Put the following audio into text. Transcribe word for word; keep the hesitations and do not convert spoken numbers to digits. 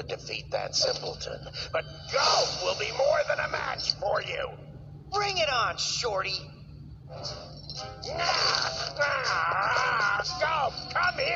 defeat that simpleton, but Golf will be more than a match for you. Bring it on, Shorty. Ah, ah, Golf, come here!